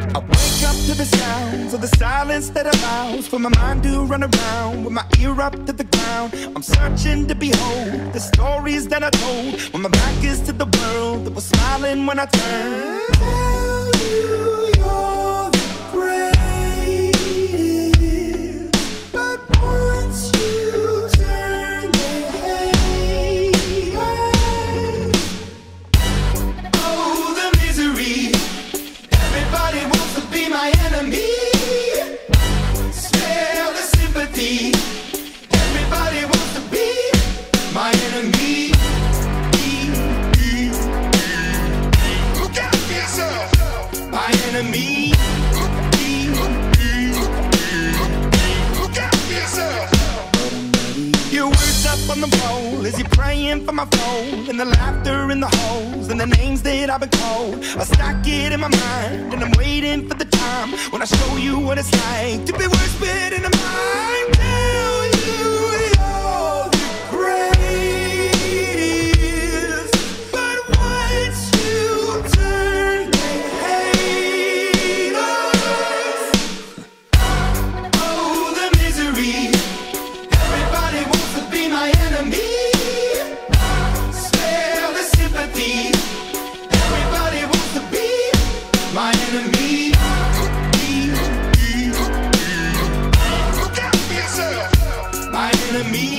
I wake up to the sounds of the silence that allows for my mind to run around with my ear up to the ground. I'm searching to behold the stories that I told when my back is to the world that was smiling when I turned. Tell you you're the greatest, but once you turn they hate. Oh, the misery. Everybody wants to be my enemy. Spare the sympathy. Everybody wants to be my enemy. Look out for yourself. My enemy. Look out for yourself. Your words up on the wall as you're praying for my phone, and the laughter in the holes and the names that I've been called. I stack it in my mind and I'm waiting for the time when I show you what it's like to be worse fit in a mind. Tell you you're the greatest, but once you turn they hate us. Oh, the misery. Everybody wants to be my enemy. Spare the sympathy. Everybody wants to be my enemy. Look out for yourself. My enemy.